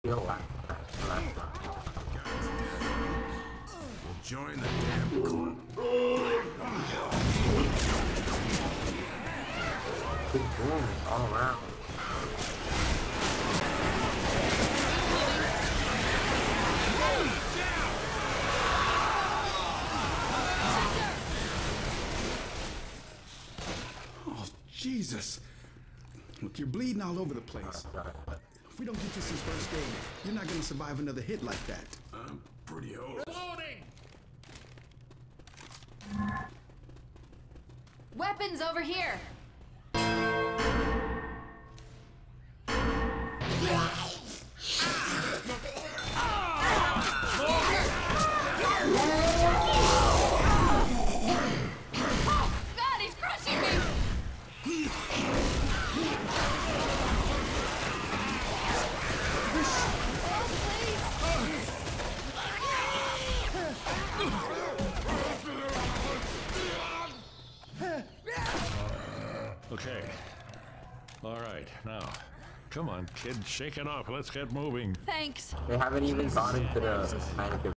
kill last time. We'll join the damn club. Big booms all around. Oh, Jesus. Look, you're bleeding all over the place. If we don't get you some first aid, you're not gonna survive another hit like that. I'm pretty old. Reloading! Weapons over here! God, he's crushing me! Okay. All right, now, come on, kid, shake it off. Let's get moving. Thanks. They haven't even gone into the kind of